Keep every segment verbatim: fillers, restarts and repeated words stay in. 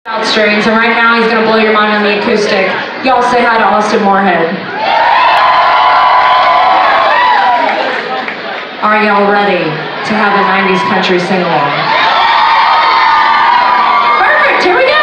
Strings, and right now he's going to blow your mind on the acoustic. Y'all say hi to Austin Moorhead. Are y'all ready to have a nineties country sing-along? Perfect, here we go!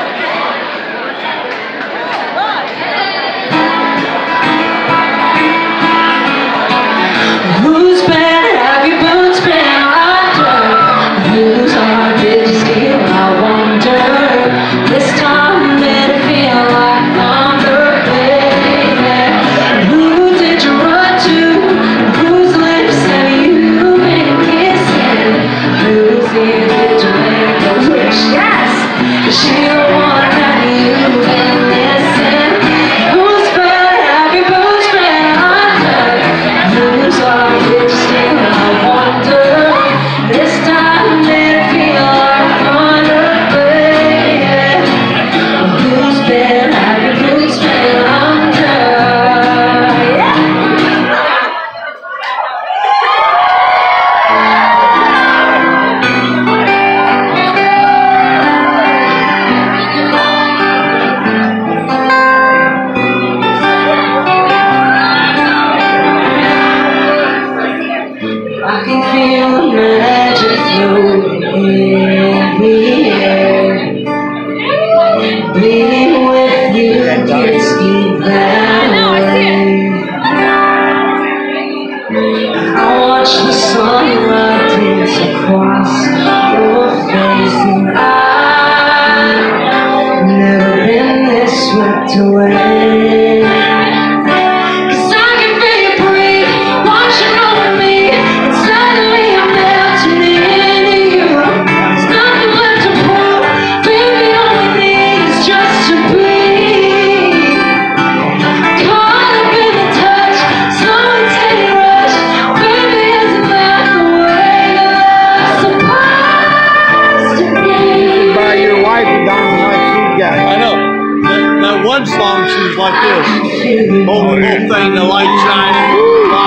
Whose bed have your boots been under? Whose heart did you steal? I wonder. This time made it feel like thunder, baby. Who did you run to? Whose lips have you been kissing? Whose ear did you make a wish? Yes! Is she the one that you've been missing? Whose bed have your boots been under? Whose heart did you steal? I wonder. This time made it feel like thunder, baby. Whose bed have your boots been under? Yeah. I can feel the magic floating in the air. Being with you gets me that way. I watch the sunlight dance across your face, and I've never been this swept away. 'Cause I can feel you breathe, washing over me, and suddenly I'm melting into you. There's nothing left to prove, baby, all we need is just to be caught up in the touch, slow and steady rush. Baby, isn't that the way love's supposed to be? By your wife and dancing like she's got. I know. That, that one song, she was like this. Whole, whole thing, the light shining,